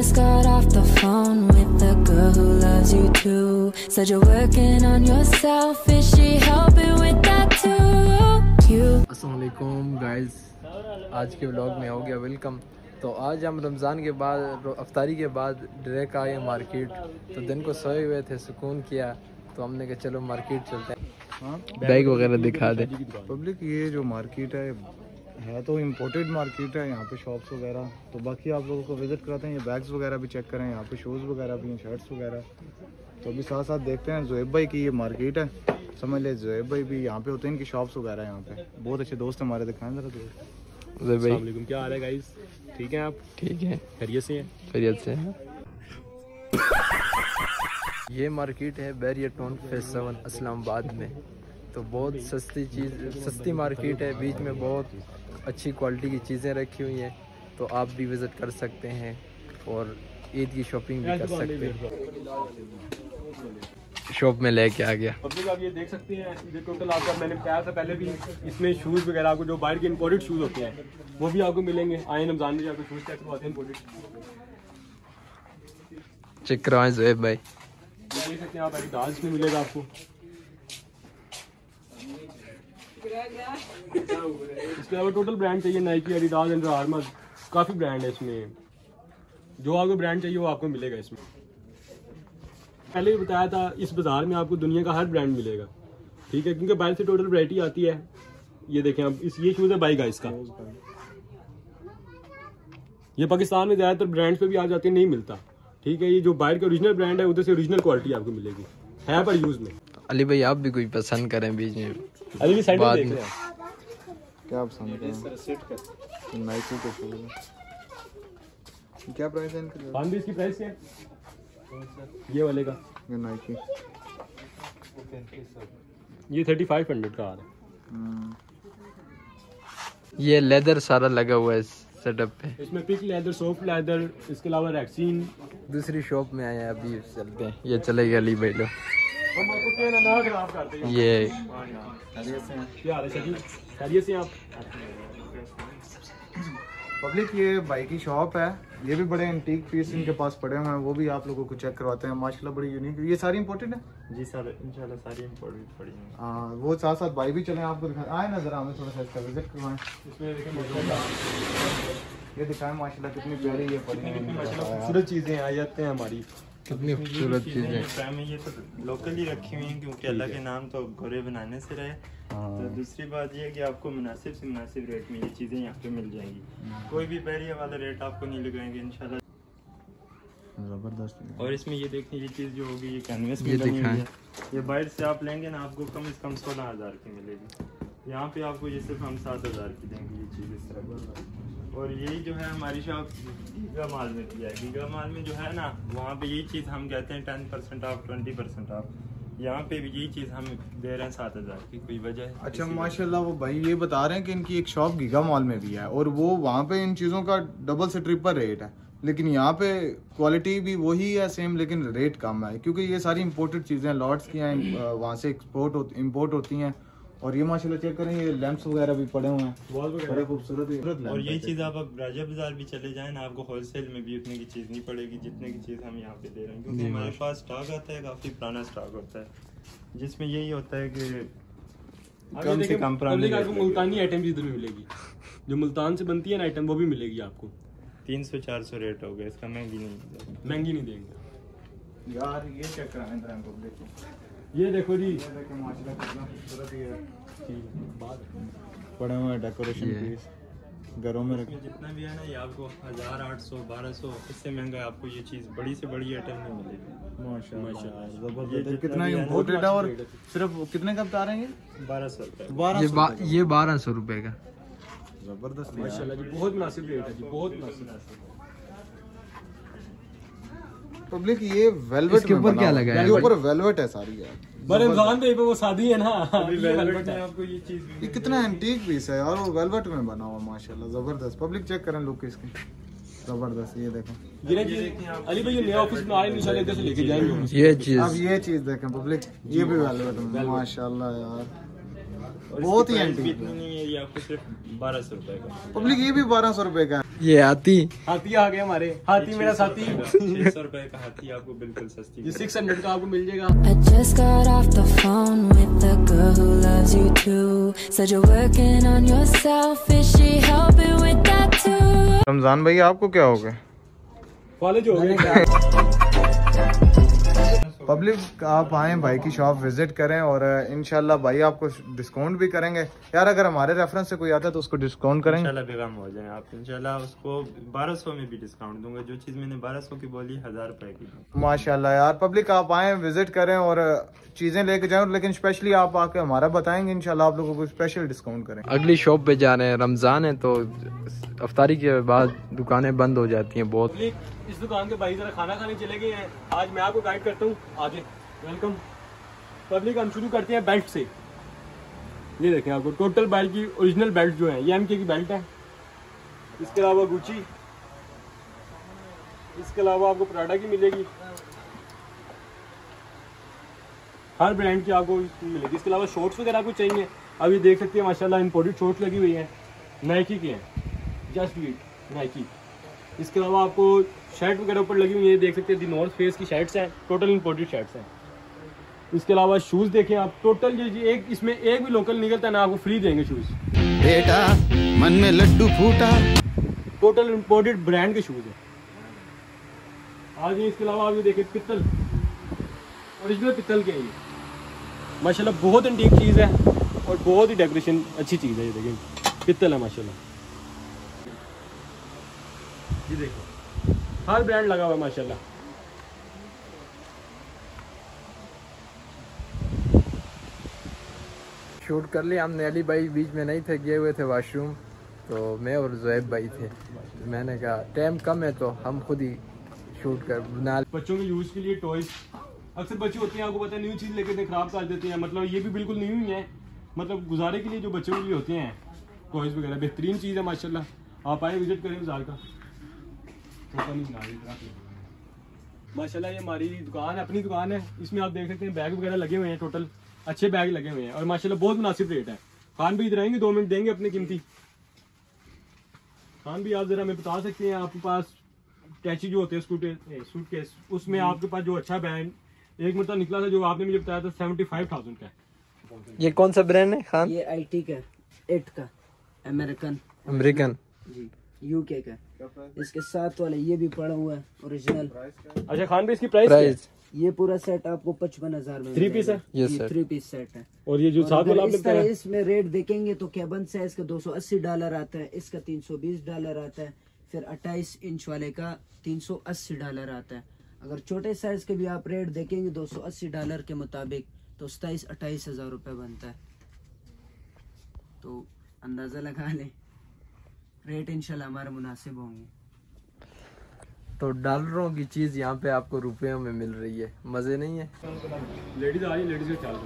Just got off the phone with the girl who loves you too. Said you're working on yourself. Is she helping with that too? अस्सलाम वालेकुम guys, आज के vlog में हो गया welcome. तो आज हम रमज़ान के बाद अफ्तारी के बाद डायरेक्ट आए मार्केट। तो दिन को सोए हुए थे, सुकून किया, तो हमने कहा चलो मार्केट चलते हैं। हाँ, बैग वगैरह दिखा दे पब्लिक। ये जो मार्केट है तो इम्पोर्टेड मार्केट है, यहाँ पे शॉप्स वगैरह। तो बाकी आप लोगों को विज़िट कराते हैं, ये बैग्स वगैरह भी चेक करें, यहाँ पे शूज़ वगैरह भी हैं, शर्ट्स वगैरह। तो अभी साथ साथ देखते हैं। ज़ुहैब भाई की ये मार्केट है, समझ ले। ज़ुहैब भाई भी यहाँ पे होते हैं, इनकी शॉप्स वगैरह यहाँ पे। बहुत अच्छे दोस्त हमारे, दिखाएं जरा दोस्त। ज़ुहैब भाई क्या हाल है गाइस? ठीक है आप? ठीक है, खैरियत से हैं? खैरियत से हैं। ये मार्केट है बैरियर टाउन फेज 7 इस्लामाबाद में। तो बहुत सस्ती मार्केट है, बीच में बहुत अच्छी क्वालिटी की चीज़ें रखी हुई हैं। तो आप भी विज़िट कर सकते हैं और ईद की शॉपिंग भी कर सकते हैं। शॉप में लेके आ गया। पब्लिक आप ये देख सकते हैं, ये टोटल आपका मैंने बताया था पहले भी, इसमें शूज़ वगैरह आपको जो बाहर के इंपोर्टेड शूज़ होते हैं वो भी आपको मिलेंगे। आए रमज़ान में आपको शूज़ चेक करवाते हैं इंपोर्टेड। चेक करवाएं ज़ुहैब भाई। देख सकते हैं आप, एडिडास में मिलेगा आपको। इसके अलावा टोटल ब्रांड चाहिए, नाइकी, एडिडास, अंडर आर्मर, काफ़ी ब्रांड है इसमें। जो आपको ब्रांड चाहिए वो आपको मिलेगा इसमें। पहले भी बताया था, इस बाज़ार में आपको दुनिया का हर ब्रांड मिलेगा, ठीक है, क्योंकि बाहर से टोटल वैरायटी आती है। ये देखें आप, ये शूज़ है बाई गाइस का। ये पाकिस्तान में ज़्यादातर ब्रांड्स पे भी आ जाते हैं, नहीं मिलता, ठीक है। ये जो बाहर का ओरिजिनल ब्रांड है, उधर से ओरिजिनल क्वालिटी आपको मिलेगी, है पर यूज़ में। अली भाई आप भी कोई पसंद करें बीच में? अली भी साइड में देख में रहे हैं। क्या पसंद करें? नाइकी के शूज़ क्या प्राइस है इनका? बांधे इसकी प्राइस क्या है? ये वाले का, ये नाइकी, ये 3500 का आ रहा है। ये लेदर सारा लगा हुआ है सेटअप पे। इसमें पिक लेदर, सॉफ्ट लेदर, इसके अलावा रैक्सीन। दूसरी शॉप में आए हैं, अभी चलते हैं। ये चले गए अली भाई लोग। हम आपको कहना ना खराब करते हैं। ये क्या हाल है शकील? खैरियत से आप? पब्लिक ये भाई की शॉप है, ये भी बड़े एंटीक पीस इनके पास पड़े हुए हैं, वो भी आप लोगों को चेक करवाते हैं। माशाल्लाह बड़ी यूनिक। ये सारी इंपोर्टेड है जी सर, इंशाल्लाह सारी इंपोर्टेड पड़ी हैं। हाँ, वो साथ साथ भाई भी चले, आपको दिखाएं। आए नजर, हमें थोड़ा सा इसका विजिट करवाएं। इसमें देखें माशाल्लाह, ये दिखाएं माशाल्लाह कितनी प्यारी ये पड़ी है। खूबसूरत चीज़ें आ जाते हैं हमारी, कितनी खूबसूरत चीजें। में ये तो लोकल ही रखी हुई हैं, क्योंकि अल्लाह के नाम तो गोरे बनाने से रहे। तो दूसरी बात ये है कि आपको मुनासिब से मुनासिब रेट में ये चीज़ें यहाँ पे मिल जाएंगी। कोई भी बैरियर वाला रेट आपको नहीं लगाएंगे इंशाल्लाह। जबरदस्त। और इसमें ये देखिए, ये चीज़ जो होगी ये कैनवस में बनी हुई है। ये बाहर से आप लेंगे ना, आपको कम से कम 16,000 की मिलेगी। यहाँ पे आपको ये सिर्फ हम 7,000 की देंगे ये चीज़ इस तरह। और यही जो है हमारी शॉप गीगा माल में भी है। गीगा माल में जो है ना, वहाँ पे यही चीज़ हम कहते हैं 10% ऑफ, 20% ऑफ। यहाँ पे भी यही चीज़ हम दे रहे हैं 7,000 की। कोई वजह है? अच्छा माशाल्लाह, वो भाई ये बता रहे हैं कि इनकी एक शॉप गीगा मॉल में भी है, और वो वहाँ पे इन चीज़ों का डबल से ट्रिपल रेट है। लेकिन यहाँ पे क्वालिटी भी वही है सेम, लेकिन रेट कम है, क्योंकि ये सारी इंपोर्टेड चीज़ें लॉट्स की हैं, वहाँ से इम्पोर्ट होती हैं। और ये माशाल्लाह चेक करें, ये लैंप्स वगैरह भी पड़े हुए हैं, बड़े खूबसूरत। और यही चीज़ आप अब राजा बाजार भी चले जाएं ना, आपको होलसेल में भी उतने की चीज़ नहीं पड़ेगी जितने की चीज़ हम यहाँ पे दे रहे हैं। क्योंकि हमारे पास स्टॉक आता है, काफ़ी पुराना स्टॉक होता है, जिसमें यही होता है कि कम से कम आपको मुल्तानी आइटम भी इधर में मिलेगी। जो मुल्तान से बनती है ना आइटम, वो भी मिलेगी आपको। 300-400 रेट हो गया इसका, महंगी नहीं देंगे यार। ये चेक कराएं, ये देखो जी, माशाल्लाह कितना खूबसूरत ये बात पड़े हुए डेकोरेशन पीस घरों में रखे। जितना भी है ना, ये आपको 1,800, 1,200, इससे महंगा आपको ये चीज़ बड़ी से बड़ी आइटम नहीं मिलेगी। माशाल्लाह जबरदस्त। कितना इम्पोर्टेड है, और सिर्फ कितने का बता रहे हैं? 1,200 रुपये। ये 1,200 रुपए का। जबरदस्त माशाल्लाह जी, बहुत मुनासिब रेट है जी, बहुत मुनासिब। पब्लिक ये वेलवेट के ऊपर क्या लगा है? ऊपर वेलवेट है सारी यार। रमजान पे वो शादी है ना, वेलवेट में आपको ये चीज़ ये कितना एंटीक पीस है यार, वो वेलवेट में बना हुआ माशाल्लाह जबरदस्त। पब्लिक चेक करें लुक इसकी, जबरदस्त। ये देखो, अली भाई ये नया ऑफिस में आए, इंशाल्लाह इधर से लेके जाएंगे ये चीज। अब ये चीज देखें पब्लिक, ये भी वेलवेट में माशाल्लाह यार, बहुत ही एंटी इतनी नहीं है, ये आपको सिर्फ 1200 रुपए का। पब्लिक ये भी 1200 रुपए का है। ये हाथी आ गए हमारे, हाथी मेरा साथी। 600 रुपए का हाथी आपको बिल्कुल सस्ती, ये 600 का आपको मिल जाएगा। I just got off the phone with the girl who loves you too. Said you're working on yourself, is she helping with that too? Ramzan भाई आपको क्या हो गया? कॉलेज हो गया। पब्लिक आप आएँ भाई की शॉप विजिट करें और इंशाल्लाह भाई आपको डिस्काउंट भी करेंगे यार। अगर हमारे रेफरेंस से कोई आता है तो उसको डिस्काउंट करेंगे इंशाल्लाह। बेगम हो जाए आप इंशाल्लाह, उसको 1200 में भी डिस्काउंट दूंगा। जो चीज मैंने 1200 की बोली 1000 रुपए की। माशाल्लाह यार पब्लिक आप आएँ विजिट करें और चीजें लेके जाएं, लेकिन स्पेशली आप आके हमारा बताएंगे, इंशाल्लाह आप लोगों को स्पेशल डिस्काउंट करें। अगली शॉप पे जा रहे हैं, रमजान है तो अफ्तारी के बाद दुकानें बंद हो जाती हैं बहुत। इस दुकान के भाई जरा खाना खाने चले गए हैं, आज मैं आपको गाइड करता हूँ, आगे वेलकम। पब्लिक हम शुरू करते हैं बेल्ट से। ये देखें आपको टोटल बेल्ट की ओरिजिनल बेल्ट जो है ये एमके की बेल्ट है। इसके अलावा गुची, इसके अलावा आपको प्राडा की मिलेगी, हर ब्रांड की आपको मिलेगी। इसके अलावा शॉर्ट्स वगैरह आपको चाहिए, अभी देख सकते हैं माशाल्लाह इंपोर्टेड शॉर्ट्स लगी हुई है, नाइकी की हैं, जस्ट वीट नाइकी। इसके अलावा आपको शर्ट वगैरह ऊपर लगी हुई है, देख सकते हैं दी नॉर्थ फेस की शर्ट्स हैं, टोटल इंपोर्टेड शर्ट्स हैं। इसके अलावा शूज़ देखें आप, टोटल एक इसमें एक भी लोकल निकलता है ना आपको फ्री देंगे शूज़। बेटा मन में लड्डू फूटा, टोटल इंपोर्टेड ब्रांड के शूज़ हैं। आज इसके अलावा आप ये देखें पित्तल, ओरिजिनल पित्तल के हैं ये, माशाल्लाह बहुत एंटीक चीज़ है और बहुत ही डेकोरेशन अच्छी चीज़ है। ये देखें पित्तल है माशाल्लाह, ये देखो हर ब्रांड लगा हुआ है माशाल्लाह। शूट कर लिया हमने, अली भाई बीच में नहीं थे, गए हुए थे वॉशरूम, तो मैं और ज़ुहैब भाई थे। मैंने कहा टाइम कम है तो हम खुद ही शूट कर बना। बच्चों के यूज़ के लिए टॉयज, अक्सर बच्चे होते हैं आपको पता है न्यू चीज़ लेकर ख़राब कर देते हैं, मतलब ये भी बिल्कुल न्यू ही है, मतलब गुजारे के लिए जो बच्चों के लिए होते हैं टॉयज वगैरह, बेहतरीन चीज़ है माशाल्लाह। आप आए विजिट करें बाजार का, माशाल्लाह ये हमारी दुकान है, अपनी दुकान है। इसमें आप देख सकते हैं बैग वगैरह लगे हुए हैं, टोटल अच्छे बैग लगे हुए हैं और माशाल्लाह बहुत मुनासिब रेट है। खान भी इधर आएंगे, 2 मिनट देंगे अपने कीमती। खान भी आप जरा हमें बता सकते हैं, आपके पास कैची जो होते हैं सूटकेस, उसमें आपके पास जो अच्छा ब्रांड एक मतलब निकला था जो आपने मुझे बताया था 75,000 का। ये कौन सा ब्रांड है खान? ये IT का 8 का अमेरिकन जी, UK का। इसके साथ वाले ये भी पड़ा हुआ है ओरिजिनल। अच्छा खान भी इसकी प्राइस ये पूरा सेट आपको 55,000 में 3 पीस है, ये सर 3 पीस सेट है। और ये जो साथ वाला आपने बताया इसमें रेट देखेंगे तो कैबन साइज का $280 आता है, इसका $320 आता है, फिर 28 इंच वाले का $380 आता है। अगर छोटे साइज के भी आप रेट देखेंगे $280 के मुताबिक तो 27-28 हज़ार रुपये बनता है। तो अंदाज़ा लगा लें, रेट इंशाल्लाह हमारे मुनासिब होंगे। तो डॉलरों की चीज़ यहाँ पे आपको रुपयों में मिल रही है, मज़े नहीं है। लेडीज आ रही, लेडीज का ख्याल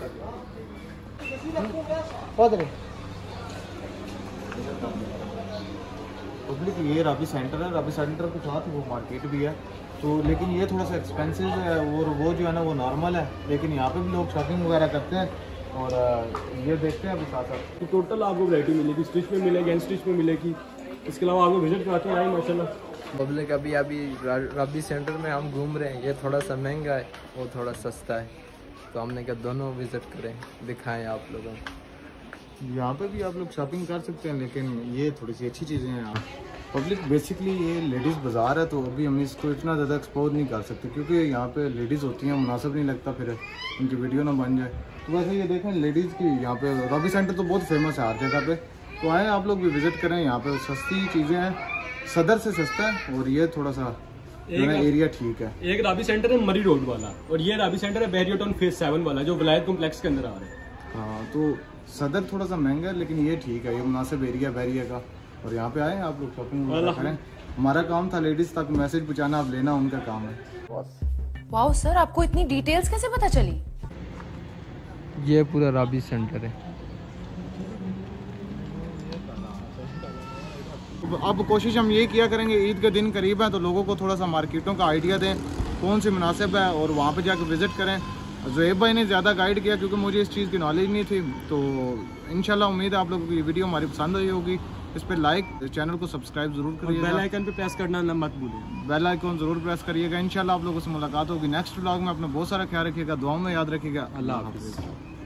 पब्लिक ये राबी सेंटर है, राबी सेंटर के साथ वो मार्केट भी है, तो लेकिन ये थोड़ा सा एक्सपेंसिव है और वो जो है ना वो नॉर्मल है, लेकिन यहाँ पे भी लोग शॉपिंग वगैरह करते हैं और ये देखते हैं अभी साथ साथ। तो टोटल आपको वैरायटी मिलेगी, स्टिच में मिलेगी, अनस्टिच में मिलेगी। इसके अलावा आपको विजिट कराते हैं माशाल्लाह। पब्लिक अभी राबी सेंटर में हम घूम रहे हैं, ये थोड़ा सा महंगा है, वो थोड़ा सस्ता है, तो हमने कहा दोनों विजिट करें, दिखाएं आप लोगों को। यहाँ पे भी आप लोग शॉपिंग कर सकते हैं, लेकिन ये थोड़ी सी अच्छी चीज़ें हैं यहाँ। पब्लिक बेसिकली ये लेडीज़ बाज़ार है, तो अभी हम इसको इतना ज़्यादा एक्सपोज नहीं कर सकते क्योंकि यहाँ पे लेडीज़ होती हैं, मुनासिब नहीं लगता फिर उनकी वीडियो ना बन जाए। तो वैसे ये देखें लेडीज़ की यहाँ पे रॉबी सेंटर तो बहुत फेमस है हर जगह पे, तो आएँ आप लोग भी विज़िट करें। यहाँ पे सस्ती चीज़ें हैं, सदर से सस्ता है और ये थोड़ा सा एरिया ठीक है। एक राबी सेंटर है मरी रोड वाला और ये राबी सेंटर है बैरियर टाउन फेज 7 वाला जो विलायत कॉम्प्लेक्स के अंदर आ रहा है। हाँ, तो सदर थोड़ा सा महंगा है लेकिन ये ठीक है, ये मुनासिब एरिया बैरिया का। और यहाँ पे आए आप लोग शॉपिंग करें, हमारा काम था लेडीज तक मैसेज पहुँचाना, अब लेना उनका काम है। वाओ सर, आपको इतनी डिटेल्स कैसे पता चली? ये पूरा राबी सेंटर है। अब कोशिश हम ये किया करेंगे, ईद के दिन करीब है तो लोगों को थोड़ा सा मार्केटों का आइडिया दें कौन सी मुनासिब है और वहाँ पे जाकर विज़िट करें। ज़ुएब भाई ने ज़्यादा गाइड किया क्योंकि मुझे इस चीज़ की नॉलेज नहीं थी। तो इंशाल्लाह उम्मीद है आप लोगों को ये वीडियो हमारी पसंद आई होगी। इस पर लाइक, चैनल को सब्सक्राइब ज़रूर करिएगा, बेल आइकन पे प्रेस करना मत भूलिए, बेल आइकन ज़रूर प्रेस करिएगा। इंशाल्लाह आप लोगों से मुलाकात होगी नेक्स्ट व्लॉग में। अपना बहुत सारा ख्याल रखिएगा, दुआओं में याद रखिएगा। अल्लाह हाफिज़।